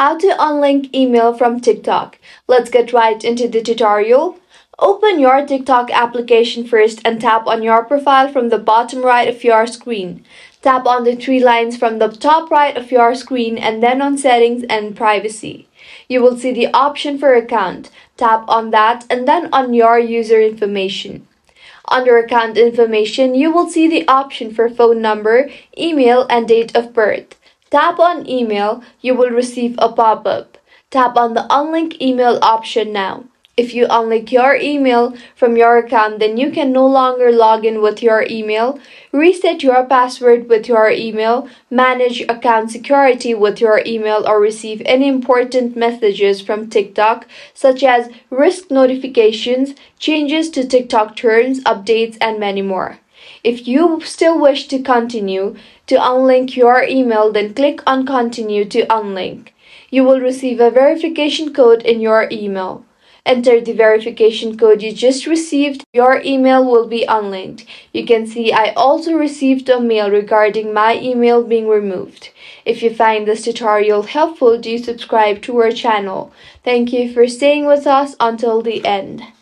How to unlink email from TikTok. Let's get right into the tutorial. Open your TikTok application first and tap on your profile from the bottom right of your screen. Tap on the three lines from the top right of your screen and then on Settings and Privacy. You will see the option for Account. Tap on that and then on Your User Information. Under Account Information, you will see the option for phone number, email, and date of birth. Tap on Email, you will receive a pop-up. Tap on the Unlink Email option now. If you unlink your email from your account, then you can no longer log in with your email, reset your password with your email, manage account security with your email, or receive any important messages from TikTok, such as risk notifications, changes to TikTok terms, updates, and many more. If you still wish to continue to unlink your email, then click on Continue to Unlink. You will receive a verification code in your email. Enter the verification code you just received. Your email will be unlinked. You can see I also received a mail regarding my email being removed. If you find this tutorial helpful, do subscribe to our channel. Thank you for staying with us until the end.